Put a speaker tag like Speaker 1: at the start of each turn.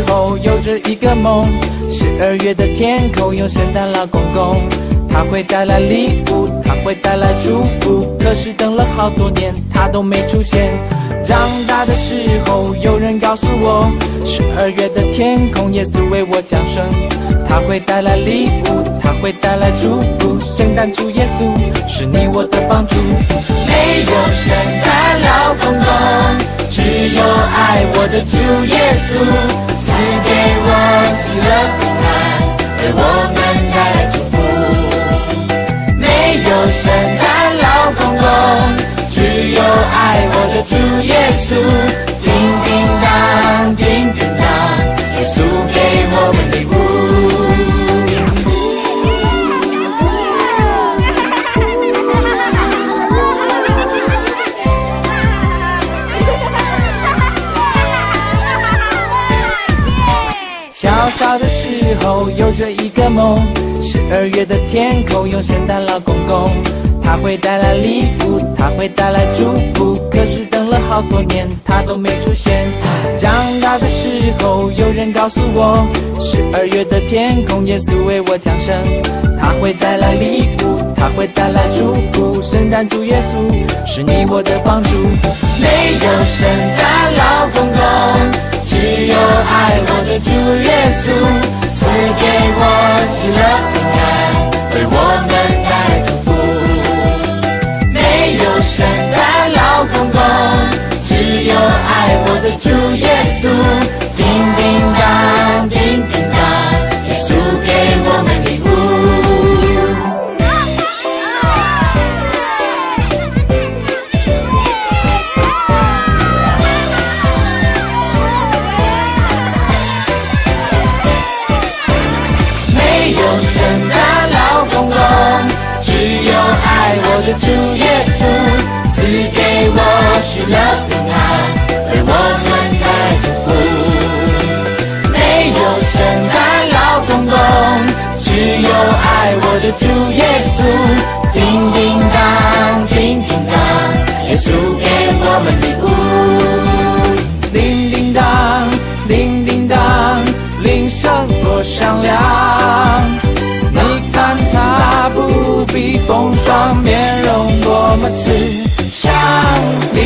Speaker 1: 候有着一个梦，12月的天空有圣诞老公公，他会带来礼物，他会带来祝福，可是等了好多年他都没出现。长大的时候有人告诉我，12月的天空耶稣为我降生，他会带来礼物，他会带来祝福，圣诞主耶稣是你我的帮助。没有圣诞老公公，只有爱我的主耶稣，赐给我喜乐平安，为我们带来祝福。没有圣诞老公公，只有爱我的主耶稣，叮叮当，叮叮当，耶稣给我们礼物。小小的时候有着一个梦，12月的天空有圣诞老公公，他会带来礼物，他会带来祝福，可是等了好多年他都没出现。长大的时候有人告诉我，12月的天空耶稣为我降生，他会带来礼物，他会带来祝福，圣诞主耶稣是你我的帮助。没有圣诞老公公，只有爱我的主耶稣，赐给我喜乐平安，为我们带来祝福。没有圣诞老公公，只有爱我的主耶稣，叮叮当，叮叮当，耶稣给我们礼物。爱我的主耶稣，赐给我喜乐平安，为我们带来祝福。没有圣诞老公公，只有爱我的主耶稣，叮叮当，叮叮当，耶稣给我们礼物。叮叮当，叮叮当，铃声多响亮，你看他不必风霜，面容多么慈祥。